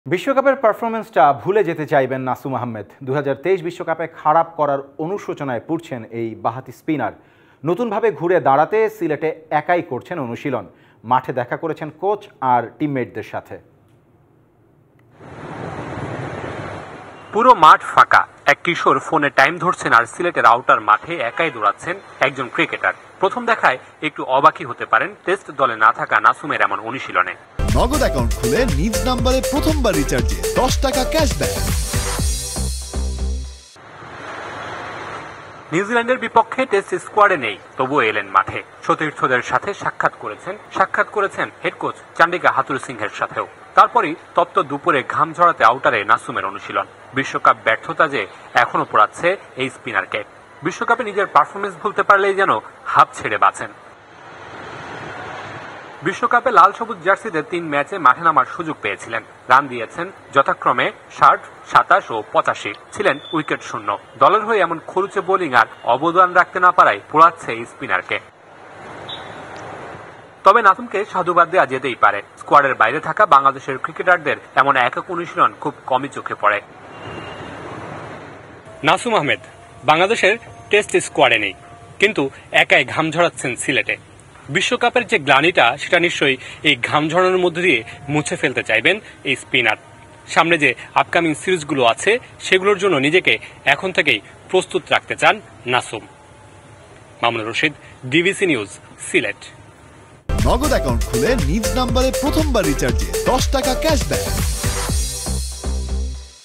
বিশ্বকাপের পারফরম্যান্সটা ভুলে যেতে চাইবেন নাসুম আহমেদ। 2023 বিশ্বকাপে খারাপ করার অনুশোচনায় পড়ছেন এই বাঁহাতি স্পিনার। নতুনভাবে ঘুরে দাঁড়াতে সিলেটে একাই করছেন অনুশীলন। মাঠে দেখা করেছেন কোচ আর টিমমেটদের সাথে। পুরো মাঠ ফাঁকা, এক কিশোর ফোনে টাইম ধরছেন আর সিলেটের আউটার মাঠে একাই দৌড়াচ্ছেন একজন ক্রিকেটার। প্রথম দেখায় একটু অবাকই হতে পারেন টেস্ট দলে না থাকা নাসুমের এমন অনুশীলনে। নগদ অ্যাকাউন্ট খুলে নিজ নাম্বারে প্রথমবার রিচার্জে 10 টাকা ক্যাশব্যাক। নিউজিল্যান্ডের বিপক্ষে টেস্ট স্কোয়াডে নেই, তবুও এলেন মাঠে। সতীর্থদের সাথে সাক্ষাৎ করেছেন হেড কোচ চান্ডিকা হাতুর সিংহের সাথেও। তারপরই তপ্ত দুপুরে ঘাম ঝরাতে আউটারে নাসুমের অনুশীলন। বিশ্বকাপ ব্যর্থতা যে এখনো পোড়াচ্ছে এই স্পিনারকে। বিশ্বকাপে নিজের পারফরমেন্স ভুলতে পারলেই যেন হাঁপ ছেড়ে বাঁচেন। বিশ্বকাপে লাল সবুজ জার্সিতে 3 ম্যাচে মাঠে নামার সুযোগ পেয়েছিলেন। রান দিয়েছেন যথাক্রমে 60, 27 ও 85, ছিলেন উইকেট শূন্য। দলের হয়ে এমন খরুচে বোলিং আর অবদান রাখতে না পারায় পোড়াচ্ছে এই স্পিনারকে। তবে নাসুমকে সাধুবাদ দেওয়া যেতেই পারে। স্কোয়াডের বাইরে থাকা বাংলাদেশের ক্রিকেটারদের এমন একক অনুশীলন খুব কমই চোখে পড়ে। নাসুম আহমেদ বাংলাদেশের টেস্ট স্কোয়াডে নেই, কিন্তু একাই ঘাম ঝরাচ্ছেন সিলেটে। বিশ্বকাপের যে গ্লানিটা, সেটা নিশ্চয়ই এই ঘাম ঝরানোর মধ্যে দিয়ে মুছে ফেলতে চাইবেন এই স্পিনার। সামনে যে আপকামিং সিরিজগুলো আছে, সেগুলোর জন্য নিজেকে এখন থেকেই প্রস্তুত রাখতে চান Nasum. Mamunur Rashid, DBC news, Sylhet. Nagad account খুলে নিজ নাম্বারে প্রথমবার রিচার্জে 10 টাকা ক্যাশব্যাক।